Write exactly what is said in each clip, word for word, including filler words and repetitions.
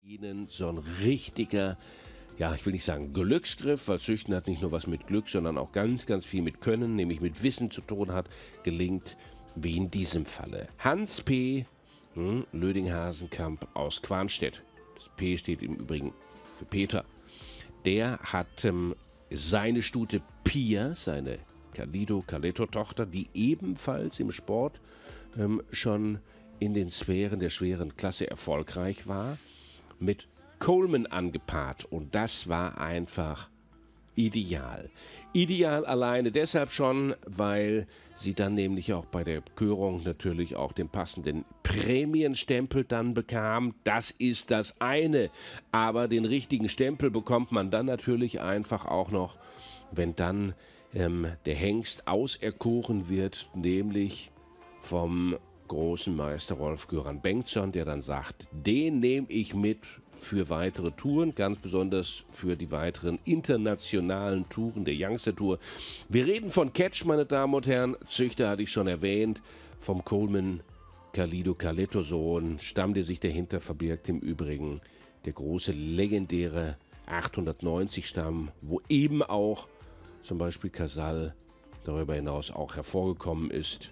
Ihnen so ein richtiger, ja, ich will nicht sagen Glücksgriff, weil Züchten hat nicht nur was mit Glück, sondern auch ganz, ganz viel mit Können, nämlich mit Wissen zu tun hat, gelingt wie in diesem Falle. Hans P. Hm, Löding-Hasenkamp aus Quarnstedt. Das P steht im Übrigen für Peter. Der hat ähm, seine Stute Pia, seine Kalido-Kaleto-Tochter, die ebenfalls im Sport ähm, schon in den Sphären der schweren Klasse erfolgreich war, mit Coleman angepaart. Und das war einfach ideal. Ideal alleine deshalb schon, weil sie dann nämlich auch bei der Körung natürlich auch den passenden Prämienstempel dann bekam. Das ist das eine. Aber den richtigen Stempel bekommt man dann natürlich einfach auch noch, wenn dann ähm, der Hengst auserkoren wird, nämlich vom großen Meister Rolf-Göran Bengtsson, der dann sagt, den nehme ich mit für weitere Touren, ganz besonders für die weiteren internationalen Touren der Youngster Tour. Wir reden von Catch, meine Damen und Herren, Züchter hatte ich schon erwähnt, vom Coleman Kalido Kaleto Sohn, Stamm, der sich dahinter verbirgt, im Übrigen der große legendäre achthundertneunzig Stamm, wo eben auch zum Beispiel Casal darüber hinaus auch hervorgekommen ist.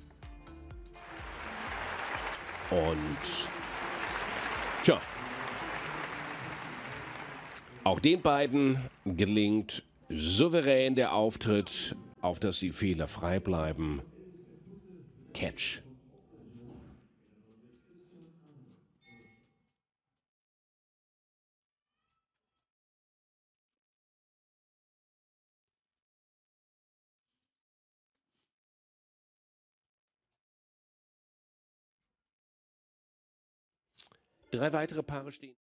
Und tja, auch den beiden gelingt souverän der Auftritt, auf dass sie fehlerfrei bleiben. Catch. Drei weitere Paare stehen.